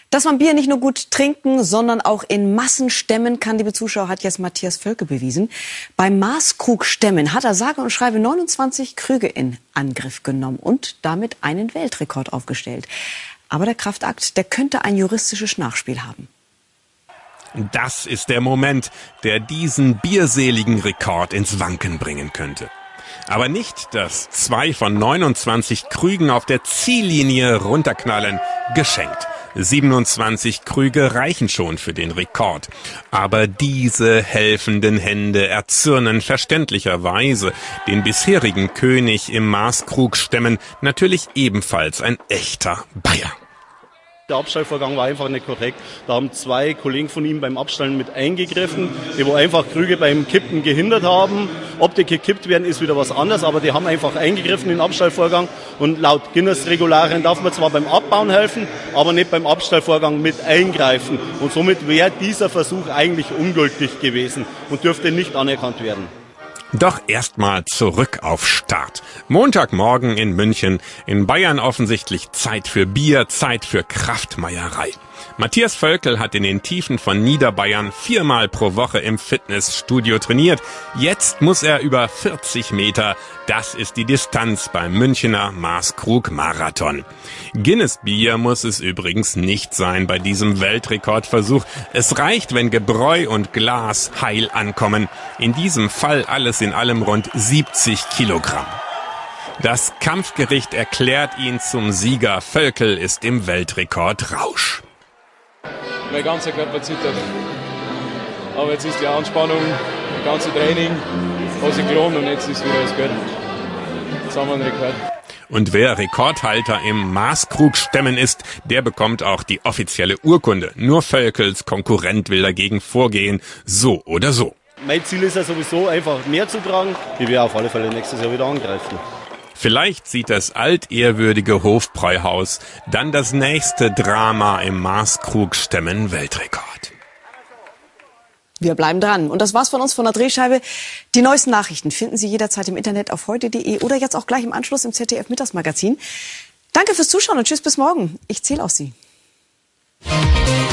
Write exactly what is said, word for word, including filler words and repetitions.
Dass man Bier nicht nur gut trinken, sondern auch in Massen stemmen kann, liebe Zuschauer, hat jetzt Matthias Völkel bewiesen. Beim Maßkrug-Stemmen hat er sage und schreibe neunundzwanzig Krüge in Angriff genommen und damit einen Weltrekord aufgestellt. Aber der Kraftakt, der könnte ein juristisches Nachspiel haben. Das ist der Moment, der diesen bierseligen Rekord ins Wanken bringen könnte. Aber nicht, dass zwei von neunundzwanzig Krügen auf der Ziellinie runterknallen. Geschenkt. siebenundzwanzig Krüge reichen schon für den Rekord. Aber diese helfenden Hände erzürnen verständlicherweise den bisherigen König im Maßkrugstemmen, natürlich ebenfalls ein echter Bayer. Der Abstellvorgang war einfach nicht korrekt. Da haben zwei Kollegen von ihm beim Abstellen mit eingegriffen, die wo einfach Krüge beim Kippen gehindert haben. Ob die gekippt werden, ist wieder was anderes, aber die haben einfach eingegriffen in den Abstellvorgang. Und laut Guinness-Regularien darf man zwar beim Abbauen helfen, aber nicht beim Abstellvorgang mit eingreifen. Und somit wäre dieser Versuch eigentlich ungültig gewesen und dürfte nicht anerkannt werden. Doch erstmal zurück auf Start. Montagmorgen in München. In Bayern offensichtlich Zeit für Bier, Zeit für Kraftmeierei. Matthias Völkel hat in den Tiefen von Niederbayern viermal pro Woche im Fitnessstudio trainiert. Jetzt muss er über vierzig Meter. Das ist die Distanz beim Münchener Maßkrug-Marathon. Guinness-Bier muss es übrigens nicht sein bei diesem Weltrekordversuch. Es reicht, wenn Gebräu und Glas heil ankommen. In diesem Fall alles in allem rund siebzig Kilogramm. Das Kampfgericht erklärt ihn zum Sieger. Völkel ist im Weltrekord-Rausch. Mein ganzer Körper zittert. Aber jetzt ist die Anspannung, das ganze Training, hat sich gelohnt und jetzt ist wieder alles gut. Jetzt haben wir einen Rekord. Und wer Rekordhalter im Maßkrugstemmen ist, der bekommt auch die offizielle Urkunde. Nur Völkels Konkurrent will dagegen vorgehen, so oder so. Mein Ziel ist ja sowieso einfach mehr zu tragen. Ich werde auf alle Fälle nächstes Jahr wieder angreifen. Vielleicht sieht das altehrwürdige Hofbräuhaus dann das nächste Drama im Maßkrugstemmen Weltrekord. Wir bleiben dran. Und das war's von uns von der Drehscheibe. Die neuesten Nachrichten finden Sie jederzeit im Internet auf heute punkt de oder jetzt auch gleich im Anschluss im Z D F Mittagsmagazin. Danke fürs Zuschauen und tschüss bis morgen. Ich zähle auf Sie.